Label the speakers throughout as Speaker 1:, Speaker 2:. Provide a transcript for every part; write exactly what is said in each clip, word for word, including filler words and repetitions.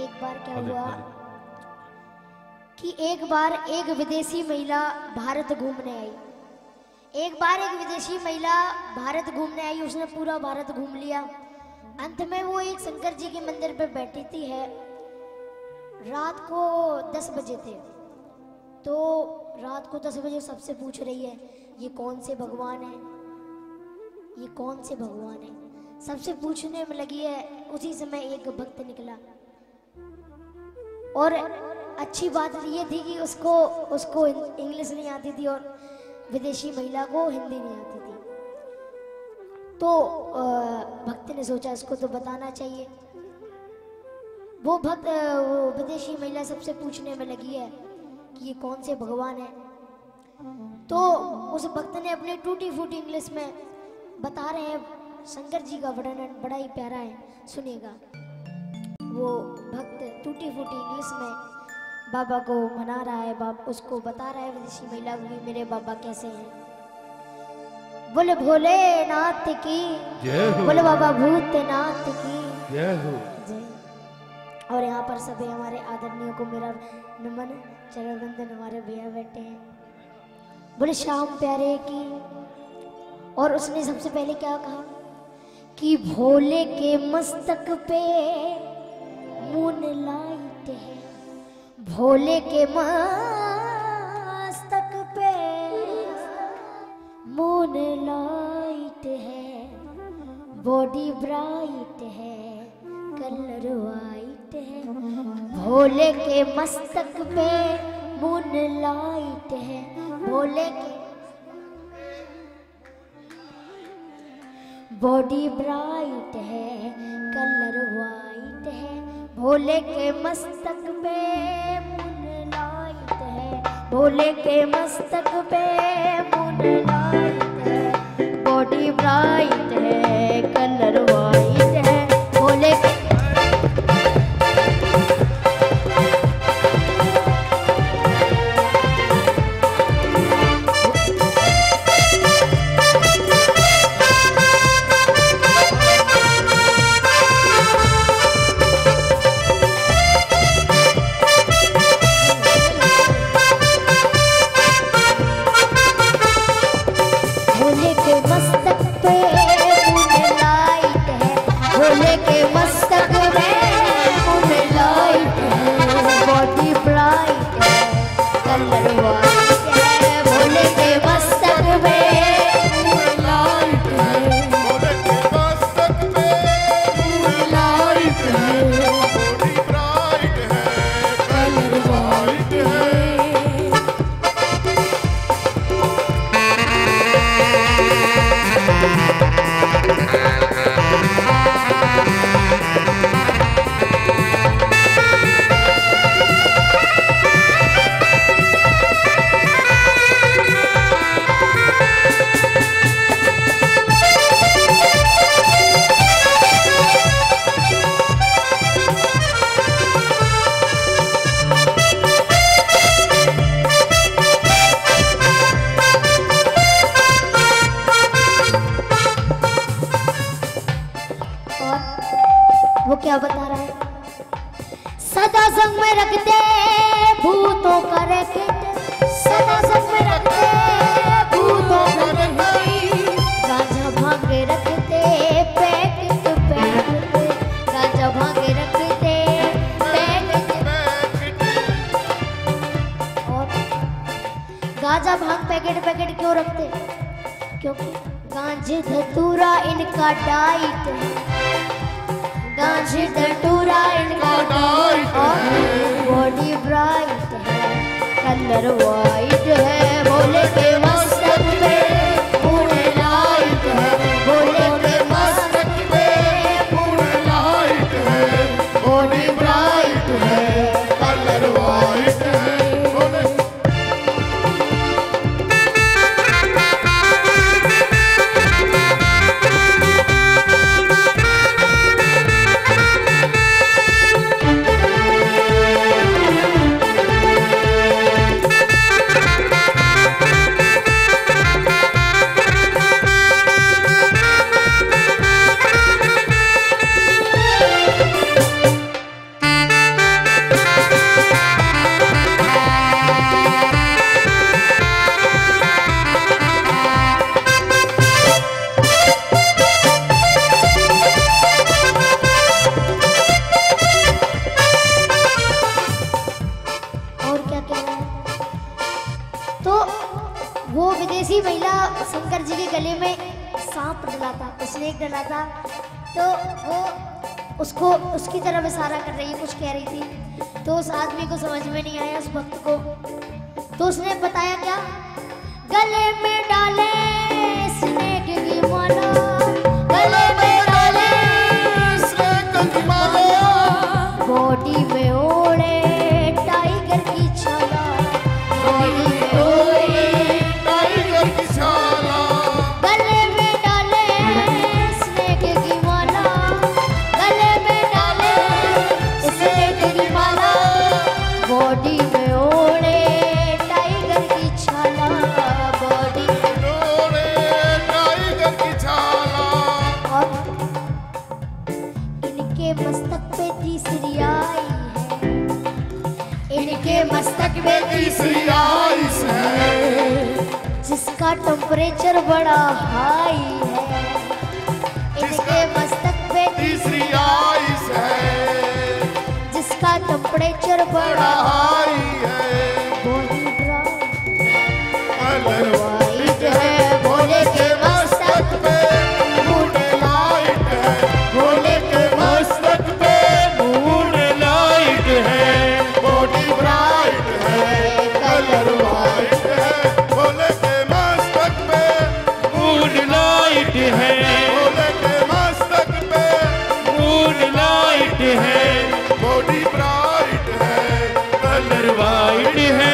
Speaker 1: एक बार क्या हुआ कि एक बार एक विदेशी महिला भारत घूमने आई। एक बार एक विदेशी महिला भारत घूमने आई, उसने पूरा भारत घूम लिया। अंत में वो एक शंकर जी के मंदिर पे बैठी थी है। रात को दस बजे थे, तो रात को दस बजे सबसे पूछ रही है ये कौन से भगवान है, ये कौन से भगवान है, सबसे पूछने में लगी है। उसी समय एक भक्त निकला और अच्छी बात ये थी कि उसको उसको इंग्लिश नहीं आती थी और विदेशी महिला को हिंदी नहीं आती थी। तो भक्त ने सोचा इसको तो बताना चाहिए। वो भक्त वो विदेशी महिला सबसे पूछने में लगी है कि ये कौन से भगवान है। तो उस भक्त ने अपनी टूटी फूटी इंग्लिश में बता रहे हैं शंकर जी का वर्णन बड़ा ही प्यारा है, सुनिएगा। वो भक्त टूटी फूटी इंग्लिश में बाबा को मना रहा है, बाप उसको बता रहा है विदेशी महिला को कि मेरे बाबा कैसे हैं। बोले भोलेनाथ की जय हो, बोले बाबा भूतनाथ की जय हो जय। और यहाँ पर सभी हमारे आदरणीयों को मेरा नमन, चरण वंदन। हमारे भैया बैठे हैं, बोले श्याम प्यारे की। और उसने सबसे पहले क्या कहा कि भोले के मस्तक पे मूनलाइट है, भोले के मस्तक पे मूनलाइट है, बॉडी ब्राइट है, कलर वाइट है। भोले के मस्तक पे मूनलाइट है, भोले के बॉडी ब्राइट है, कलर वाइट है। भोले के मस्तक पे मूनलाइट है, भोले के मस्तक पे मूनलाइट है, बॉडी ब्राइट है, कलर वाइट है। भोले के वो क्या बता रहा है, सदा संग में रखते भूतों का रैकेट, सदा संग में रखते भूतों का रैकेट, गांजा भांगे रखते पैकेट पैकेट, गांजा भांगे रखते पैकेट। और गांजा भांग पैकेट पैकेट क्यों रखते, क्योंकि गांजे धतूरा इनका डाइट है, गांजे धतूरा इनका डाइट है, बॉडी ब्राइट है, कलर वाइट है। भोले के मस्तक पे मूनलाइट है, भोले के मस्तक पे मूनलाइट है, बॉडी ब्राइट है, कलर वाइट है। विदेशी महिला शंकर जी के गले में सांप डला था, स्नेक डला था, तो वो उसको उसकी तरफ इशारा कर रही है, कुछ कह रही थी। तो उस आदमी को समझ में नहीं आया, उस भक्त को, तो उसने बताया क्या, गले में डाले स्नेक की माला, गले में डाले स्नेक की माला, बॉडी में ओढ़े टाइगर की छाला, बॉडी में ओढ़े टाइगर की छाला, गले में डाले स्नेक की माला, गले में डाले स्नेक की माला, बॉडी में ओढ़े टाइगर की छाला, बॉडी में ओढ़े टाइगर की छाला। और इनके मस्तक पे तीसरी आई है, इनके मस्तक पे तीसरी आई है, जिसका टेम्परेचर बड़ा हाई है, इनके मस्तक पे तीसरी आई है, जिसका टेम्परेचर बड़ा हाई है, बॉडी ब्राउन वाइट है, भोले के मस्तक पे मून लाइट है, भोले के मस्तक पे मून लाइट है, बॉडी ब्राइट है, कलर वाइट है, भोले के मस्तक पे मून लाइट है, भोले के मस्तक पे मून लाइट है, बॉडी ब्राइट है, कलर वाइट है।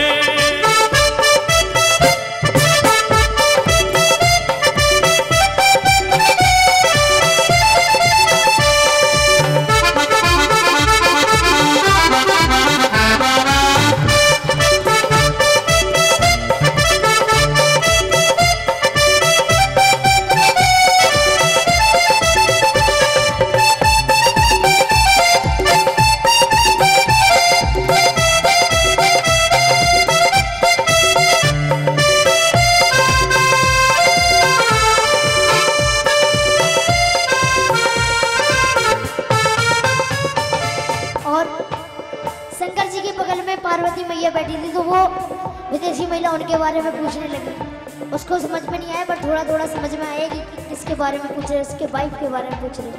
Speaker 1: शंकर जी के बगल में पार्वती मैया बैठी थी, तो वो विदेशी महिला उनके बारे में पूछने लगी। उसको समझ में नहीं आया, पर थोड़ा थोड़ा समझ में आएगी कि किसके बारे में पूछ रहे, उसके वाइफ के बारे में पूछ रहे।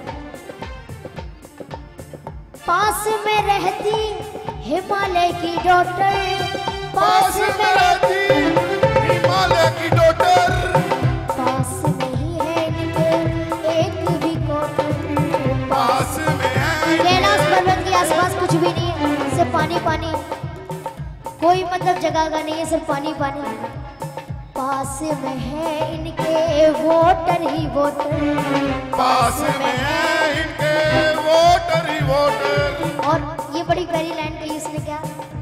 Speaker 1: पास में रहती हिमालय की डॉटर, पास में रहती हिमालय की डॉटर, पास में ही है इनके एक भी क्वार्टर, पास में है कैलाश पर्वत के आसपास कुछ भी नहीं है, सिर्फ पानी पानी, कोई मतलब जगह का नहीं है, सिर्फ पानी पानी। पास में है इनके वोटर ही वोटर, पास में है इनके वोटर ही वोटर। और ये बड़ी प्यारी लाइन कही इसने, क्या,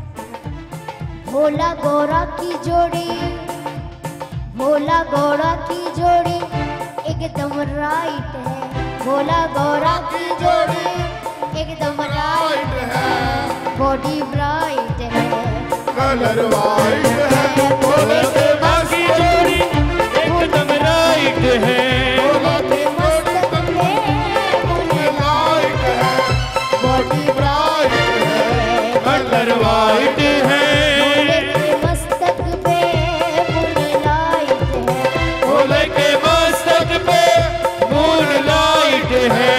Speaker 1: भोला गौरा की जोड़ी, भोला गौरा की जोड़ी एकदम राइट है, भोला गौरा की जोड़ी एकदम राइट है, बॉडी ब्राइट है, कलर वाइट है, भोले के मस्तक की जोड़ी एकदम राइट है, भोले के मस्तक पे मून लाइट है, बॉडी ब्राइट है, कलर वाइट है, भोले के मस्तक पे मून लाइट है, भोले के मस्तक पे मून लाइट है,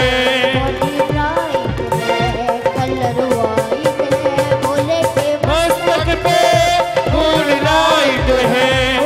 Speaker 1: है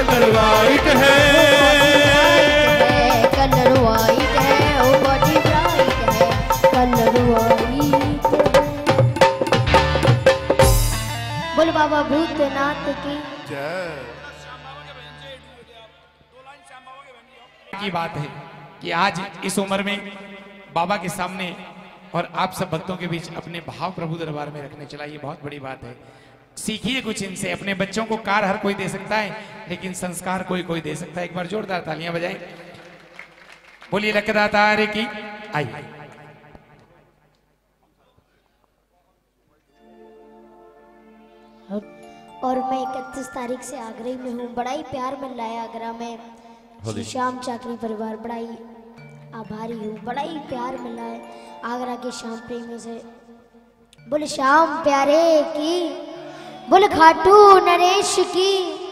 Speaker 2: कलर वाइट है,
Speaker 1: कलर वाइट है, ओ बॉडी ब्राइट है, कलर वाइट है। बोल बाबा भूतनाथ की
Speaker 2: जय।
Speaker 3: की बात है कि आज इस उम्र में बाबा के सामने और आप सब भक्तों के बीच अपने भाव प्रभु दरबार में रखने चला, ये बहुत बड़ी बात है। सीखिए कुछ इनसे। अपने बच्चों को कार हर कोई दे सकता है, लेकिन संस्कार कोई कोई दे सकता है। एक बार जोरदार तालियां बजाएं। बोलिए लखदातार की। आइए
Speaker 1: और मैं इकतीस तारीख से आगरा में हूँ। बड़ा ही प्यार मिल रहा है आगरा में। श्री श्याम चाकरी परिवार बड़ा ही आभारी हूँ। बड़ा ही प्यार मिल रहा है आगरा के श्याम प्रेमी से। बोले श्याम प्यारे की, बोले खाटू नरेश की।